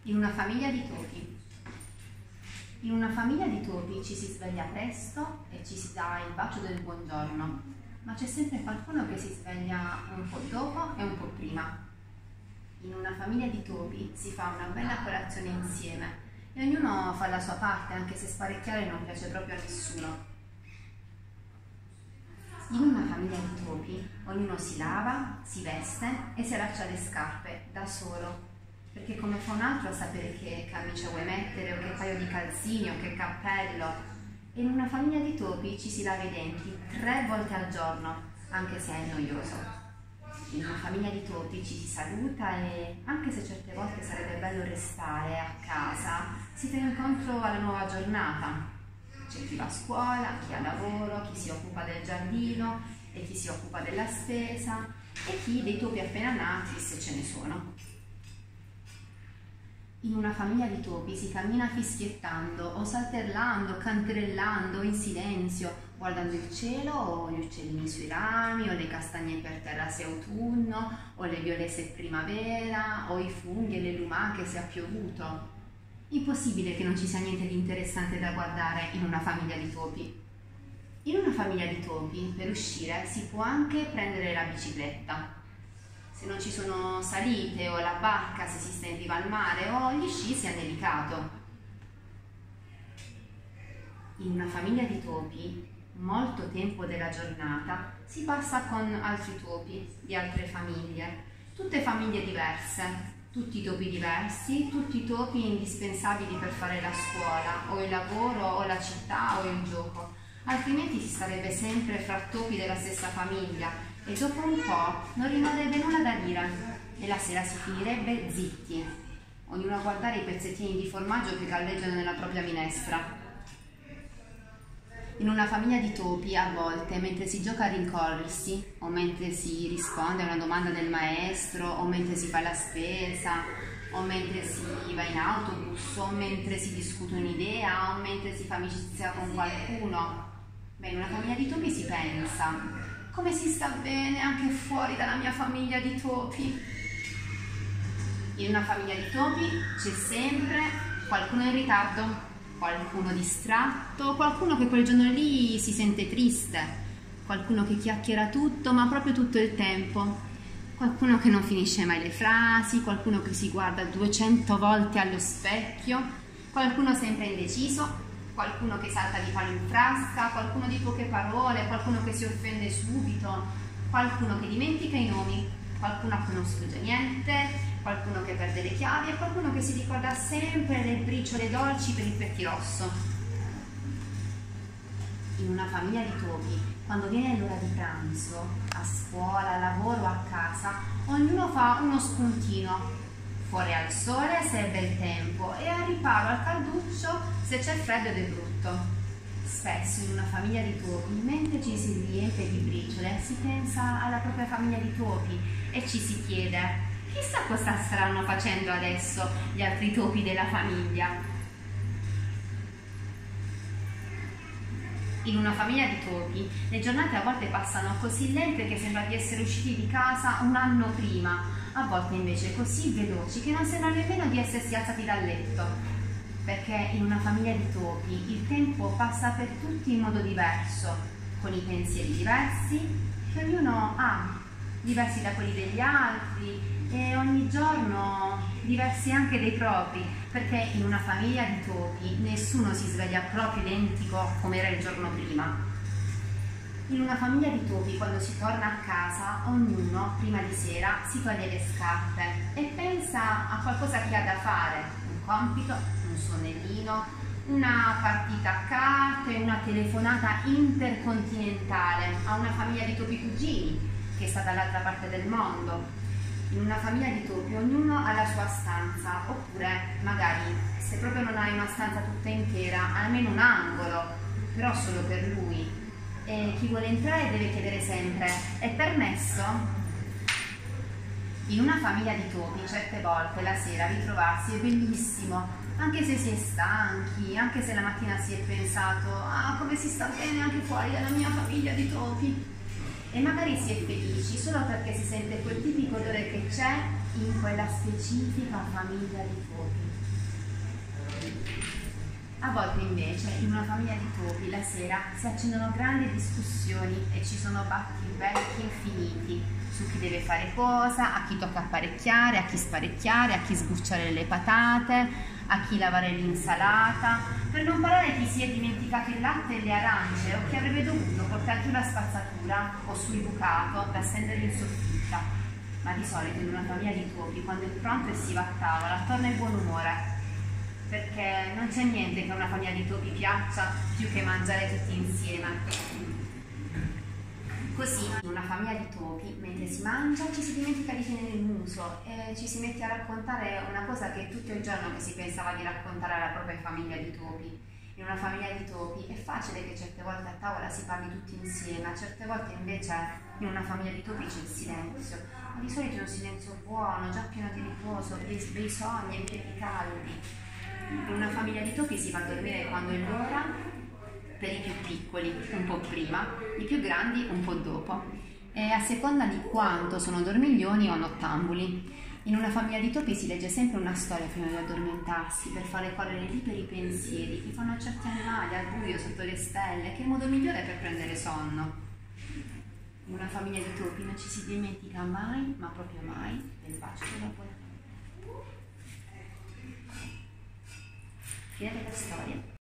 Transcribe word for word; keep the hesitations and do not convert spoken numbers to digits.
In una famiglia di topi. In una famiglia di topi ci si sveglia presto e ci si dà il bacio del buongiorno, ma c'è sempre qualcuno che si sveglia un po' dopo e un po' prima. In una famiglia di topi si fa una bella colazione insieme e ognuno fa la sua parte, anche se sparecchiare non piace proprio a nessuno. In una famiglia di topi ognuno si lava, si veste e si allaccia le scarpe da solo, perché come fa un altro a sapere che camicia vuoi mettere, o che paio di calzini, o che cappello. E in una famiglia di topi ci si lava i denti tre volte al giorno, anche se è noioso. In una famiglia di topi ci si saluta e, anche se certe volte sarebbe bello restare a casa, si fa incontro alla nuova giornata. C'è chi va a scuola, chi ha lavoro, chi si occupa del giardino e chi si occupa della spesa e chi dei topi appena nati, se ce ne sono. In una famiglia di topi si cammina fischiettando o saltellando, canterellando in silenzio, guardando il cielo o gli uccellini sui rami o le castagne per terra se è autunno o le viole se è primavera o i funghi e le lumache se ha piovuto. Impossibile che non ci sia niente di interessante da guardare in una famiglia di topi. In una famiglia di topi, per uscire, si può anche prendere la bicicletta. Se non ci sono salite o la barca se si sta in riva al mare o gli sci si è delicato. In una famiglia di topi, molto tempo della giornata si passa con altri topi di altre famiglie, tutte famiglie diverse. Tutti i topi diversi, tutti i topi indispensabili per fare la scuola, o il lavoro, o la città, o il gioco. Altrimenti si starebbe sempre fra topi della stessa famiglia e dopo un po' non rimarrebbe nulla da dire e la sera si finirebbe zitti, ognuno a guardare i pezzettini di formaggio che galleggiano nella propria minestra. In una famiglia di topi, a volte, mentre si gioca a rincorrersi, o mentre si risponde a una domanda del maestro, o mentre si fa la spesa, o mentre si va in autobus, o mentre si discute un'idea, o mentre si fa amicizia con qualcuno, beh, in una famiglia di topi si pensa: come si sta bene anche fuori dalla mia famiglia di topi? In una famiglia di topi c'è sempre qualcuno in ritardo, qualcuno distratto, qualcuno che quel giorno lì si sente triste, qualcuno che chiacchiera tutto, ma proprio tutto il tempo, qualcuno che non finisce mai le frasi, qualcuno che si guarda duecento volte allo specchio, qualcuno sempre indeciso, qualcuno che salta di palo in frasca, qualcuno di poche parole, qualcuno che si offende subito, qualcuno che dimentica i nomi, qualcuno a cui non sfugge niente, qualcuno che perde le chiavi e qualcuno che si ricorda sempre le briciole dolci per il pettirosso. In una famiglia di topi, quando viene l'ora di pranzo, a scuola, a lavoro, a casa, ognuno fa uno spuntino. Fuori al sole se è bel tempo e a riparo al calduccio se c'è freddo ed è brutto. Spesso in una famiglia di topi, mentre ci si riempie di briciole, si pensa alla propria famiglia di topi e ci si chiede: chissà cosa staranno facendo adesso gli altri topi della famiglia. In una famiglia di topi, le giornate a volte passano così lente che sembra di essere usciti di casa un anno prima, a volte invece così veloci che non sembra nemmeno di essersi alzati dal letto. Perché in una famiglia di topi il tempo passa per tutti in modo diverso, con i pensieri diversi che ognuno ha, diversi da quelli degli altri, e ogni giorno diversi anche dei propri, perché in una famiglia di topi nessuno si sveglia proprio identico come era il giorno prima. In una famiglia di topi, quando si torna a casa, ognuno prima di sera si toglie le scarpe e pensa a qualcosa che ha da fare, un compito, un sonnellino, una partita a carte, una telefonata intercontinentale a una famiglia di topi cugini che sta dall'altra parte del mondo. In una famiglia di topi ognuno ha la sua stanza, oppure magari se proprio non hai una stanza tutta intera, almeno un angolo, però solo per lui. E chi vuole entrare deve chiedere sempre: è permesso? In una famiglia di topi certe volte la sera ritrovarsi è bellissimo, anche se si è stanchi, anche se la mattina si è pensato: ah, come si sta bene anche fuori dalla mia famiglia di topi. E magari si è felici solo perché si sente quel tipico odore che c'è in quella specifica famiglia di topi. A volte invece in una famiglia di topi la sera si accendono grandi discussioni e ci sono battibecchi infiniti su chi deve fare cosa, a chi tocca apparecchiare, a chi sparecchiare, a chi sbucciare le patate, a chi lavare l'insalata, per non parlare chi si è dimenticato il latte e le arance o chi avrebbe dovuto portare giù la spazzatura o sul bucato da stendere in soffitta. Ma di solito in una famiglia di topi, quando è pronto e si va a tavola, torna in buon umore, perché non c'è niente che a una famiglia di topi piaccia più che mangiare tutti insieme. Così in una famiglia di topi, mentre si mangia, ci si dimentica di tenere il muso e ci si mette a raccontare una cosa che è tutto il giorno che si pensava di raccontare alla propria famiglia di topi. In una famiglia di topi è facile che certe volte a tavola si parli tutti insieme, a certe volte invece in una famiglia di topi c'è il silenzio, ma di solito è un silenzio buono, già pieno di riposo, bei, bei sogni e piedi caldi. In una famiglia di topi si va a dormire quando è l'ora, per i più piccoli un po' prima, i più grandi un po' dopo, e a seconda di quanto sono dormiglioni o nottambuli. In una famiglia di topi si legge sempre una storia prima di addormentarsi, per fare correre liberi pensieri che fanno certi animali al buio sotto le stelle, che è il modo migliore per prendere sonno. In una famiglia di topi non ci si dimentica mai, ma proprio mai, del bacio della buona notte. Fine della storia.